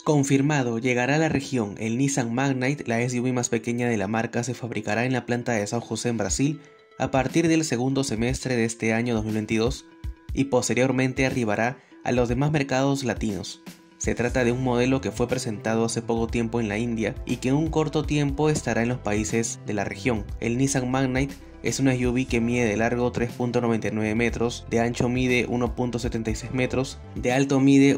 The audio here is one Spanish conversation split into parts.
Confirmado, llegará a la región. El Nissan Magnite, la SUV más pequeña de la marca, se fabricará en la planta de São José en Brasil a partir del segundo semestre de este año 2022 y posteriormente arribará a los demás mercados latinos. Se trata de un modelo que fue presentado hace poco tiempo en la India y que en un corto tiempo estará en los países de la región. El Nissan Magnite es una SUV que mide de largo 3.99 metros, de ancho mide 1.76 metros, de alto mide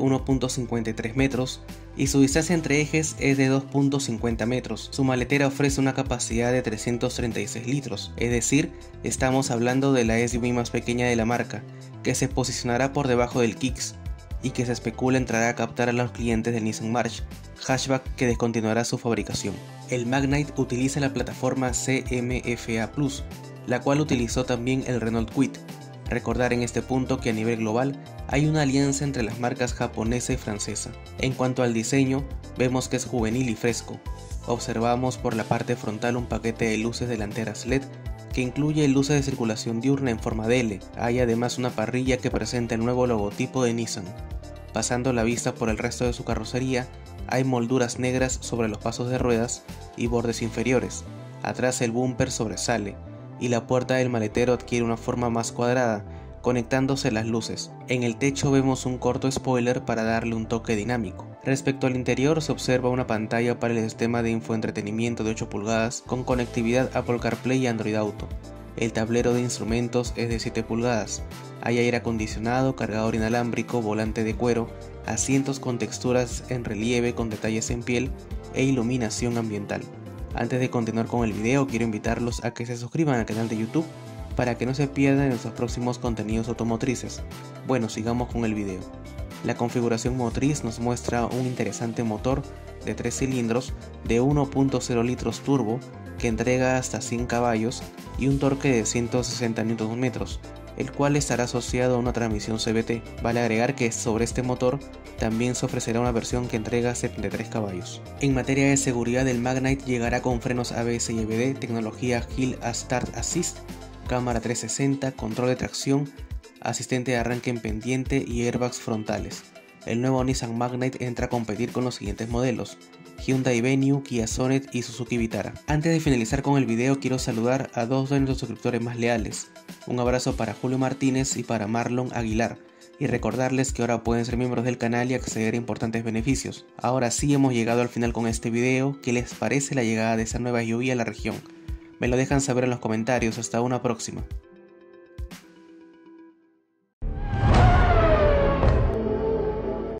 1.53 metros y su distancia entre ejes es de 2.50 metros. Su maletera ofrece una capacidad de 336 litros, es decir, estamos hablando de la SUV más pequeña de la marca, que se posicionará por debajo del Kicks y que se especula entrará a captar a los clientes del Nissan March, hatchback que descontinuará su fabricación. El Magnite utiliza la plataforma CMF-A+, la cual utilizó también el Renault Kwid. Recordar en este punto que a nivel global hay una alianza entre las marcas japonesa y francesa. En cuanto al diseño, vemos que es juvenil y fresco. Observamos por la parte frontal un paquete de luces delanteras LED que incluye luces de circulación diurna en forma de L. Hay además una parrilla que presenta el nuevo logotipo de Nissan. Pasando la vista por el resto de su carrocería, hay molduras negras sobre los pasos de ruedas y bordes inferiores. Atrás el bumper sobresale y la puerta del maletero adquiere una forma más cuadrada, conectándose las luces. En el techo vemos un corto spoiler para darle un toque dinámico. Respecto al interior se observa una pantalla para el sistema de infoentretenimiento de 8 pulgadas con conectividad Apple CarPlay y Android Auto. El tablero de instrumentos es de 7 pulgadas. Hay aire acondicionado, cargador inalámbrico, volante de cuero, asientos con texturas en relieve con detalles en piel e iluminación ambiental. Antes de continuar con el video, quiero invitarlos a que se suscriban al canal de YouTube para que no se pierdan nuestros próximos contenidos automotrices. Bueno, sigamos con el video. La configuración motriz nos muestra un interesante motor de 3 cilindros de 1.0 litros turbo que entrega hasta 100 caballos y un torque de 160 Nm, el cual estará asociado a una transmisión CVT. Vale agregar que sobre este motor también se ofrecerá una versión que entrega 73 caballos. En materia de seguridad, el Magnite llegará con frenos ABS y EBD, tecnología Hill Start Assist, cámara 360, control de tracción, asistente de arranque en pendiente y airbags frontales. El nuevo Nissan Magnite entra a competir con los siguientes modelos: Hyundai Venue, Kia Sonet y Suzuki Vitara. Antes de finalizar con el video, quiero saludar a dos de nuestros suscriptores más leales. Un abrazo para Julio Martínez y para Marlon Aguilar. Y recordarles que ahora pueden ser miembros del canal y acceder a importantes beneficios. Ahora sí hemos llegado al final con este video. ¿Qué les parece la llegada de esa nueva SUV a la región? Me lo dejan saber en los comentarios. Hasta una próxima.